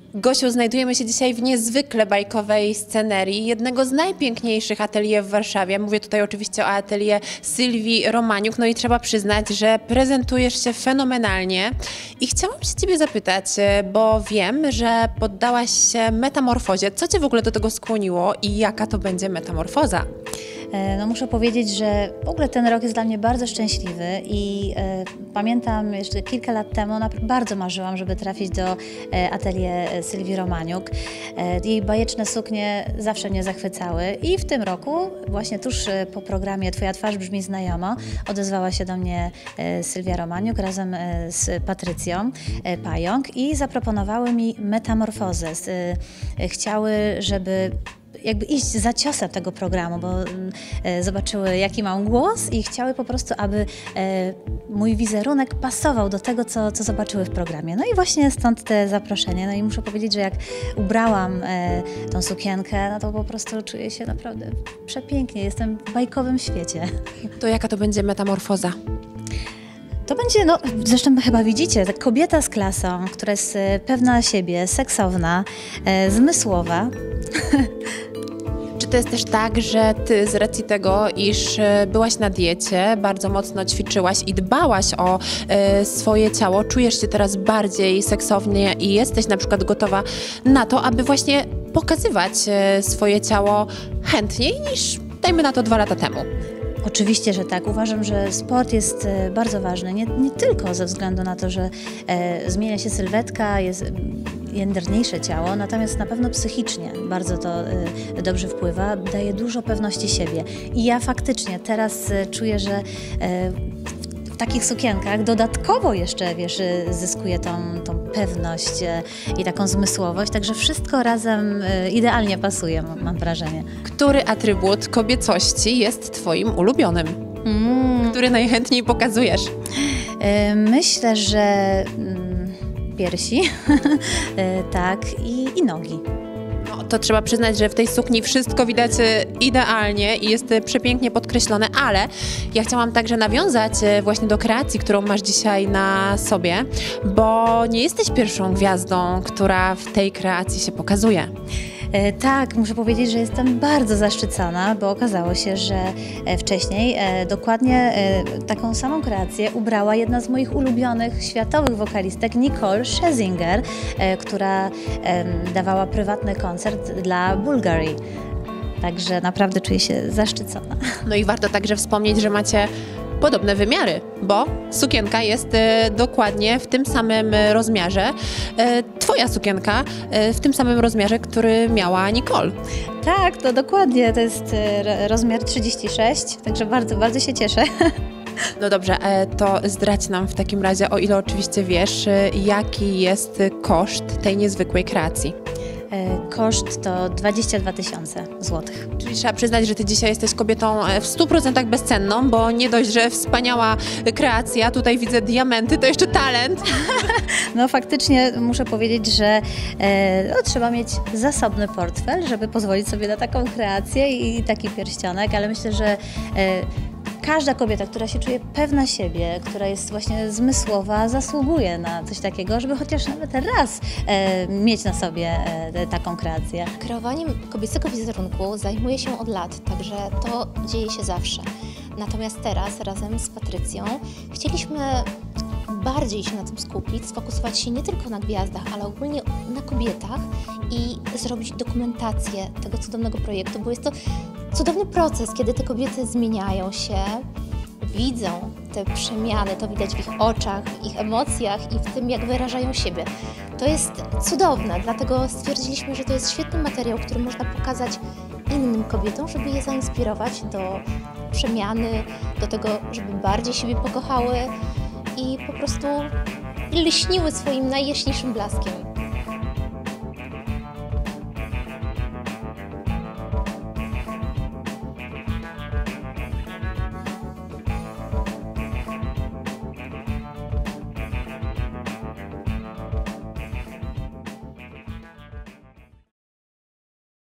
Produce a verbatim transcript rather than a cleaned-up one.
Gosiu, znajdujemy się dzisiaj w niezwykle bajkowej scenerii jednego z najpiękniejszych atelier w Warszawie. Mówię tutaj oczywiście o atelier Sylwii Romaniuk. No i trzeba przyznać, że prezentujesz się fenomenalnie. I chciałam się ciebie zapytać, bo wiem, że poddałaś się metamorfozie. Co cię w ogóle do tego skłoniło i jaka to będzie metamorfoza? No muszę powiedzieć, że w ogóle ten rok jest dla mnie bardzo szczęśliwy i e, pamiętam jeszcze kilka lat temu bardzo marzyłam, żeby trafić do e, atelier Sylwii Romaniuk. E, jej bajeczne suknie zawsze mnie zachwycały i w tym roku, właśnie tuż po programie Twoja twarz brzmi znajomo, odezwała się do mnie e, Sylwia Romaniuk razem e, z Patrycją e, Pająk i zaproponowały mi metamorfozę. E, chciały, żeby jakby iść za ciosem tego programu, bo e, zobaczyły, jaki mam głos i chciały po prostu, aby e, mój wizerunek pasował do tego, co, co zobaczyły w programie. No i właśnie stąd te zaproszenie. No i muszę powiedzieć, że jak ubrałam e, tą sukienkę, no to po prostu czuję się naprawdę przepięknie. Jestem w bajkowym świecie. To jaka to będzie metamorfoza? To będzie, no zresztą chyba widzicie, ta kobieta z klasą, która jest e, pewna siebie, seksowna, e, zmysłowa. Czy to jest też tak, że ty z racji tego, iż byłaś na diecie, bardzo mocno ćwiczyłaś i dbałaś o e, swoje ciało, czujesz się teraz bardziej seksownie i jesteś na przykład gotowa na to, aby właśnie pokazywać e, swoje ciało chętniej niż, dajmy na to, dwa lata temu? Oczywiście, że tak. Uważam, że sport jest e, bardzo ważny, nie, nie tylko ze względu na to, że e, zmienia się sylwetka, jest jędrniejsze ciało, natomiast na pewno psychicznie bardzo to e, dobrze wpływa, daje dużo pewności siebie. I ja faktycznie teraz e, czuję, że e, w takich sukienkach dodatkowo jeszcze, wiesz, zyskuję tą, tą pewność e, i taką zmysłowość, także wszystko razem e, idealnie pasuje, mam wrażenie. Który atrybut kobiecości jest twoim ulubionym? Mm. Który najchętniej pokazujesz? E, myślę, że mm, piersi, e, tak, i, i nogi. No, to trzeba przyznać, że w tej sukni wszystko widać idealnie i jest przepięknie podkreślone, ale ja chciałam także nawiązać właśnie do kreacji, którą masz dzisiaj na sobie, bo nie jesteś pierwszą gwiazdą, która w tej kreacji się pokazuje. E, tak, muszę powiedzieć, że jestem bardzo zaszczycona, bo okazało się, że e, wcześniej e, dokładnie e, taką samą kreację ubrała jedna z moich ulubionych światowych wokalistek, Nicole Scherzinger, e, która e, dawała prywatny koncert dla Bułgarii. Także naprawdę czuję się zaszczycona. No i warto także wspomnieć, że macie podobne wymiary, bo sukienka jest e, dokładnie w tym samym rozmiarze. E, twoja sukienka e, w tym samym rozmiarze, który miała Nicole. Tak, to dokładnie, to jest e, rozmiar trzydzieści sześć, także bardzo, bardzo się cieszę. No dobrze, e, to zdradź nam w takim razie, o ile oczywiście wiesz, e, jaki jest koszt tej niezwykłej kreacji. Koszt to dwadzieścia dwa tysiące złotych. Czyli trzeba przyznać, że ty dzisiaj jesteś kobietą w stu procentach bezcenną, bo nie dość, że wspaniała kreacja, tutaj widzę diamenty, to jeszcze talent. No faktycznie muszę powiedzieć, że e, no, trzeba mieć zasobny portfel, żeby pozwolić sobie na taką kreację i, i taki pierścionek, ale myślę, że e, każda kobieta, która się czuje pewna siebie, która jest właśnie zmysłowa, zasługuje na coś takiego, żeby chociaż nawet raz e, mieć na sobie e, taką kreację. Kreowaniem kobiecego wizerunku zajmuję się od lat, także to dzieje się zawsze. Natomiast teraz razem z Patrycją chcieliśmy bardziej się na tym skupić, sfokusować się nie tylko na gwiazdach, ale ogólnie na kobietach i zrobić dokumentację tego cudownego projektu, bo jest to cudowny proces, kiedy te kobiety zmieniają się, widzą te przemiany, to widać w ich oczach, w ich emocjach i w tym, jak wyrażają siebie. To jest cudowne, dlatego stwierdziliśmy, że to jest świetny materiał, który można pokazać innym kobietom, żeby je zainspirować do przemiany, do tego, żeby bardziej siebie pokochały i po prostu lśniły swoim najjaśniejszym blaskiem.